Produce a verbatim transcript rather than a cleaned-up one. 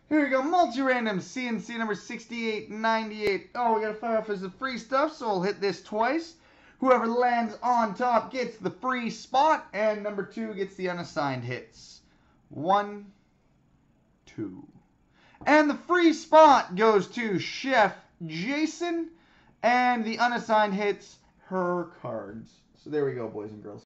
Here we go, multi-random C and C number sixty-eight ninety-eight. Oh, we gotta fire off as the free stuff, so we'll hit this twice. Whoever lands on top gets the free spot, and number two gets the unassigned hits. One, two. And the free spot goes to Chef Jason, and the unassigned hits her cards. So there we go, boys and girls.